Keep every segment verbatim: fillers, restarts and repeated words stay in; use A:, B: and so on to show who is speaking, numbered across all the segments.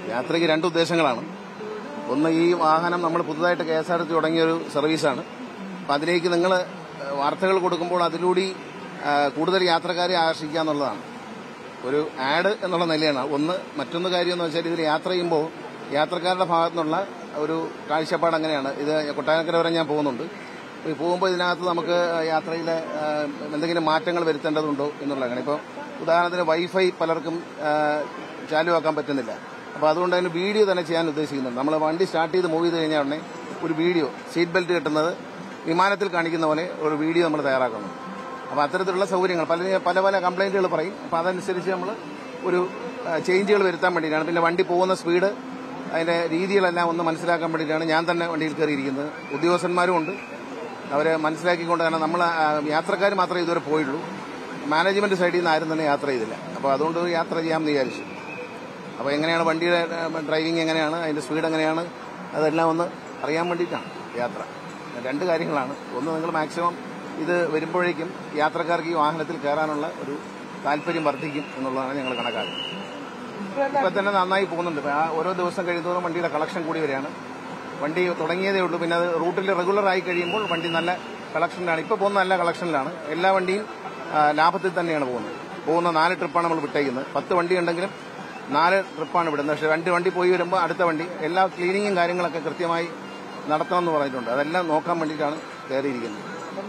A: യാത്രയ്ക്ക് രണ്ട് ഉദ്ദേശങ്ങളാണ്. ഒന്ന്, ഈ വാഹനം നമ്മൾ പുതുതായിട്ട് കെ എസ് ആർ ടി തുടങ്ങിയൊരു സർവീസാണ്. അപ്പം അതിലേക്ക് നിങ്ങൾ വാർത്തകൾ കൊടുക്കുമ്പോൾ അതിലൂടെ കൂടുതൽ യാത്രക്കാരെ ആകർഷിക്കുക എന്നുള്ളതാണ് ഒരു ആഡ് എന്നുള്ള നിലയാണ് ഒന്ന്. മറ്റൊന്ന് കാര്യം എന്ന് വെച്ചാൽ ഇതിൽ യാത്ര ചെയ്യുമ്പോൾ യാത്രക്കാരുടെ ഭാഗത്തു നിന്നുള്ള ഒരു കാഴ്ചപ്പാട് അങ്ങനെയാണ്. ഇത് കൊട്ടാരക്കര വരെ ഞാൻ പോകുന്നുണ്ട്. പോകുമ്പോൾ ഇതിനകത്ത് നമുക്ക് യാത്രയിൽ എന്തെങ്കിലും മാറ്റങ്ങൾ വരുത്തേണ്ടതുണ്ടോ എന്നുള്ളതാണ്. ഇപ്പോൾ ഉദാഹരണത്തിന് വൈഫൈ പലർക്കും ചാലുവാക്കാൻ പറ്റുന്നില്ല. അപ്പോൾ അതുകൊണ്ട് അതിന് വീഡിയോ തന്നെ ചെയ്യാൻ ഉദ്ദേശിക്കുന്നുണ്ട്. നമ്മൾ വണ്ടി സ്റ്റാർട്ട് ചെയ്ത് മൂവ് ചെയ്ത് കഴിഞ്ഞാൽ ഉടനെ ഒരു വീഡിയോ, സീറ്റ് ബെൽറ്റ് കെട്ടുന്നത് വിമാനത്തിൽ കാണിക്കുന്ന പോലെ ഒരു വീഡിയോ നമ്മൾ തയ്യാറാക്കണം. അപ്പോൾ അത്തരത്തിലുള്ള സൗകര്യങ്ങൾ പല പല പല കംപ്ലൈന്റുകൾ പറയും. അപ്പോൾ അതനുസരിച്ച് നമ്മൾ ഒരു ചേഞ്ചുകൾ വരുത്താൻ വേണ്ടിയിട്ടാണ്. പിന്നെ വണ്ടി പോകുന്ന സ്പീഡ്, അതിന്റെ രീതികളെല്ലാം ഒന്ന് മനസ്സിലാക്കാൻ വേണ്ടിയിട്ടാണ് ഞാൻ തന്നെ വണ്ടിയിൽ കയറിയിരിക്കുന്നത്. ഉദ്യോഗസ്ഥന്മാരും ഉണ്ട്, അവരെ മനസ്സിലാക്കിക്കൊണ്ട് തന്നെ നമ്മൾ യാത്രക്കാർ മാത്രമേ ഇതുവരെ പോയുള്ളൂ. മാനേജ്മെന്റ് സൈഡിൽ നിന്ന് ആരും തന്നെ യാത്ര ചെയ്തില്ല. അപ്പോൾ അതുകൊണ്ട് യാത്ര ചെയ്യാമെന്ന് വിചാരിച്ചു. അപ്പോൾ എങ്ങനെയാണ് വണ്ടിയുടെ ഡ്രൈവിംഗ്, എങ്ങനെയാണ് അതിന്റെ സ്പീഡ്, എങ്ങനെയാണ് അതെല്ലാം ഒന്ന് അറിയാൻ വേണ്ടിയിട്ടാണ് യാത്ര. രണ്ട് കാര്യങ്ങളാണ്. ഒന്ന്, നിങ്ങൾ മാക്സിമം ഇത് വരുമ്പോഴേക്കും യാത്രക്കാർക്ക് ഈ വാഹനത്തിൽ കയറാനുള്ള ഒരു താല്പര്യം വർദ്ധിക്കും എന്നുള്ളതാണ് ഞങ്ങൾ കണക്കാക്കുന്നത്. ഇപ്പം തന്നെ നന്നായി പോകുന്നുണ്ട്. ഓരോ ദിവസം കഴിയുന്നതോറും വണ്ടിയുടെ കളക്ഷൻ കൂടി വരികയാണ്. വണ്ടി തുടങ്ങിയതേ ഉള്ളൂ. പിന്നെ അത് റൂട്ടിൽ റെഗുലർ ആയി കഴിയുമ്പോൾ വണ്ടി നല്ല കളക്ഷനിലാണ്. ഇപ്പോൾ പോകുന്ന നല്ല കളക്ഷനിലാണ്. എല്ലാ വണ്ടിയും ലാഭത്തിൽ തന്നെയാണ് പോകുന്നത്. പോകുന്ന നാല് ട്രിപ്പാണ് നമ്മൾ വിട്ടേക്കുന്നത്. പത്ത് വണ്ടി ഉണ്ടെങ്കിലും നാല് ട്രിപ്പാണ് വിടുന്നത്. പക്ഷേ രണ്ട് വണ്ടി പോയി വരുമ്പോൾ അടുത്ത വണ്ടി എല്ലാ ക്ലീനിങ്ങും കാര്യങ്ങളൊക്കെ കൃത്യമായി നടത്തണമെന്ന് പറഞ്ഞിട്ടുണ്ട്. അതെല്ലാം നോക്കാൻ വേണ്ടിയിട്ടാണ് കയറിയിരിക്കുന്നത്.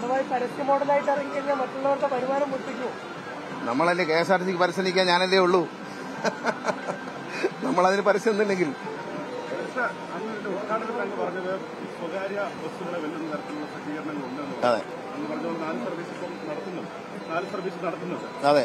A: നമ്മളല്ലേ കെ എസ് ആർ ടി സിക്ക് പരസ്യം ഞാനല്ലേ ഉള്ളൂ. നമ്മളതിന് പരസ്യം ഒന്നുമില്ലെങ്കിൽ അതെ അതെ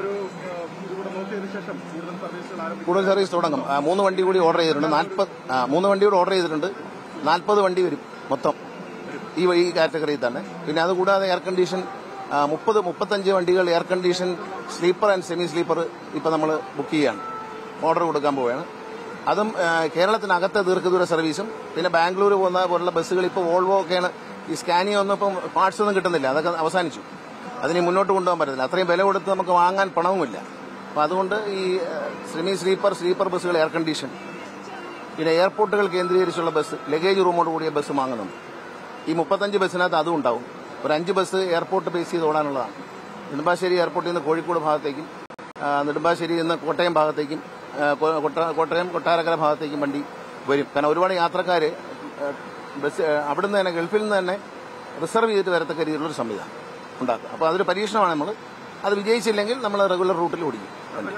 A: കൂടുതൽ സർവീസ് തുടങ്ങും. മൂന്ന് വണ്ടി കൂടി ഓർഡർ ചെയ്തിട്ടുണ്ട്. നാൽപ്പത് മൂന്ന് വണ്ടി കൂടി ഓർഡർ ചെയ്തിട്ടുണ്ട്. നാൽപ്പത് വണ്ടി വരും മൊത്തം ഈ വഴി കാറ്റഗറിയിൽ തന്നെ. പിന്നെ അതുകൂടാതെ എയർ കണ്ടീഷൻ മുപ്പത് മുപ്പത്തഞ്ച് വണ്ടികൾ air condition sleeper and semi sleeper ഇപ്പം നമ്മൾ ബുക്ക് ചെയ്യാണ്, ഓർഡർ കൊടുക്കാൻ പോവുകയാണ്. അതും കേരളത്തിനകത്തെ ദീർഘദൂര സർവീസും പിന്നെ ബാംഗ്ലൂർ പോകുന്ന പോലുള്ള ബസ്സുകൾ ഇപ്പോൾ വോൾവോ ഒക്കെയാണ്. ഈ സ്കാനിയ ഒന്നും ഇപ്പം പാർട്സ് ഒന്നും കിട്ടുന്നില്ല, അതൊക്കെ അവസാനിച്ചു. അതിന് മുന്നോട്ട് കൊണ്ടുപോകാൻ പറ്റത്തില്ല. അത്രയും വില കൊടുത്ത് നമുക്ക് വാങ്ങാൻ പണവുമില്ല. അപ്പം അതുകൊണ്ട് ഈ സെമി സ്ലീപ്പർ സ്ലീപ്പർ ബസ്സുകൾ എയർ കണ്ടീഷൻ, പിന്നെ എയർപോർട്ടുകൾ കേന്ദ്രീകരിച്ചുള്ള ബസ്, ലഗേജ് റൂമോട് കൂടിയ ബസ് വാങ്ങുന്നുണ്ട്. ഈ മുപ്പത്തഞ്ച് ബസ്സിനകത്ത് അതും ഉണ്ടാവും. ഒരു അഞ്ച് ബസ് എയർപോർട്ട് ബേസ് ചെയ്ത് ഓടാനുള്ളതാണ്. നെടുമ്പാശ്ശേരി എയർപോർട്ടിൽ നിന്ന് കോഴിക്കോട് ഭാഗത്തേക്കും നെടുമ്പാശ്ശേരിയിൽ നിന്ന് കോട്ടയം ഭാഗത്തേക്കും കോട്ടയം കൊട്ടാരക്കര ഭാഗത്തേക്കും വണ്ടി വരും. കാരണം ഒരുപാട് യാത്രക്കാർ ബസ് അവിടുന്ന് തന്നെ ഗൾഫിൽ നിന്ന് തന്നെ റിസർവ് ചെയ്തിട്ട് വരത്തക്ക രീതിയിലുള്ളൊരു സംവിധാനം ഉണ്ടാക്കുക. അപ്പോൾ അതൊരു പരീക്ഷണമാണ്. നമ്മൾ അത് വിജയിച്ചില്ലെങ്കിൽ നമ്മൾ റെഗുലർ റൂട്ടിൽ ഓടിക്കും.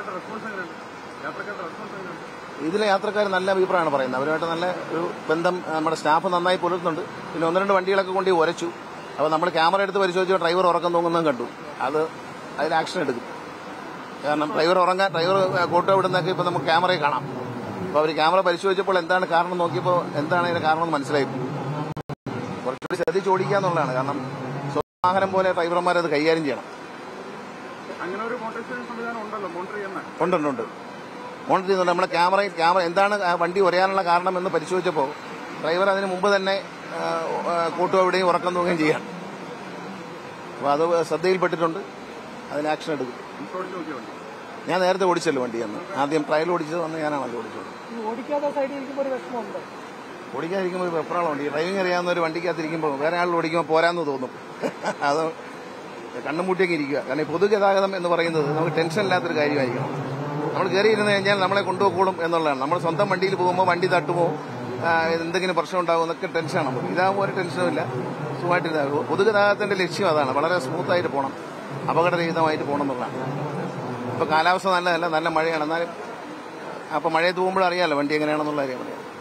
A: ഇതിലെ യാത്രക്കാർ നല്ല അഭിപ്രായമാണ് പറയുന്നത്. അവരുമായിട്ട് നല്ല ഒരു ബന്ധം നമ്മുടെ സ്റ്റാഫ് നന്നായി പുലർത്തുന്നുണ്ട്. പിന്നെ ഒന്ന് രണ്ട് വണ്ടികളൊക്കെ കൊണ്ട് ഉരച്ചു. അപ്പോൾ നമ്മൾ ക്യാമറ എടുത്ത് പരിശോധിച്ചപ്പോൾ ഡ്രൈവർ ഉറക്കം തൂങ്ങുന്നതും കണ്ടു. അത് അതിൽ ആക്ഷൻ എടുക്കും. കാരണം ഡ്രൈവർ ഉറങ്ങാൻ ഡ്രൈവർ കോട്ടോ വിടുന്നതൊക്കെ ഇപ്പോൾ നമുക്ക് ക്യാമറയിൽ കാണാം. അപ്പോൾ അവർ ക്യാമറ പരിശോധിച്ചപ്പോൾ എന്താണ് കാരണം നോക്കിയപ്പോൾ എന്താണ് അതിന്റെ കാരണം എന്ന് മനസ്സിലായി. കുറച്ചുകൂടി ശ്രദ്ധിച്ച് ഓടിക്കുക എന്നുള്ളതാണ്. കാരണം സ്വന്തം വാഹനം പോലെ ഡ്രൈവർമാർ അത് കൈകാര്യം ചെയ്യണം. ഉണ്ടുണ്ട് മോണിറ്റർ ചെയ്യുന്നുണ്ട്. നമ്മുടെ ക്യാമറ ക്യാമറ എന്താണ് വണ്ടി ഉരയാനുള്ള കാരണം എന്ന് പരിശോധിച്ചപ്പോൾ ഡ്രൈവർ അതിന് മുമ്പ് തന്നെ കോട്ടോ എവിടെയും ഉറക്കം തൂങ്ങുകയും ചെയ്യാം. അപ്പോൾ അത് ശ്രദ്ധയിൽപ്പെട്ടിട്ടുണ്ട്. അതിന് ആക്ഷൻ എടുക്കും. ഞാൻ നേരത്തെ ഓടിച്ചല്ലോ വണ്ടി അന്ന്. ആദ്യം ട്രയൽ ഓടിച്ചത് വന്ന് ഞാനാണല്ലോ ഓടിച്ചത്. ഓടിക്കാതിരിക്കുമ്പോൾ ഒരു വെപ്രാളമുണ്ട്. ഈ ഡ്രൈവിംഗ് അറിയാവുന്ന ഒരു വണ്ടിക്കകത്തിരിക്കുമ്പോൾ വേറെ ആൾ ഓടിക്കുമ്പോൾ പോരാന്ന് തോന്നും. അത് കണ്ണും പൂട്ടിയൊക്കെ ഇരിക്കുക. കാരണം ഈ പൊതുഗതാഗതം എന്ന് പറയുന്നത് നമുക്ക് ടെൻഷൻ ഇല്ലാത്തൊരു കാര്യമായിരിക്കണം. നമ്മൾ കയറിയിരുന്ന് കഴിഞ്ഞാൽ നമ്മളെ കൊണ്ടുപോയിക്കോളും എന്നുള്ളതാണ്. നമ്മൾ സ്വന്തം വണ്ടിയിൽ പോകുമ്പോൾ വണ്ടി തട്ടുമോ എന്തെങ്കിലും പ്രശ്നം ഉണ്ടാകുമോ എന്നൊക്കെ ടെൻഷനാണ് നമുക്ക്. ഇതാകുമ്പോൾ ഒരു ടെൻഷനുമില്ല, സുഖമായിട്ടിരുന്ന. പൊതുഗതാഗതത്തിന്റെ ലക്ഷ്യം അതാണ്, വളരെ സ്മൂത്തായിട്ട് പോകണം, അപകടരഹിതമായിട്ട് പോകണം എന്നുള്ളതാണ്. ഇപ്പോൾ കാലാവസ്ഥ നല്ലതല്ല, നല്ല മഴയാണ്. എന്നാലും അപ്പോൾ മഴയത്ത് പോകുമ്പോഴറിയാമല്ലോ വണ്ടി എങ്ങനെയാണെന്നുള്ള കാര്യം പറയാം.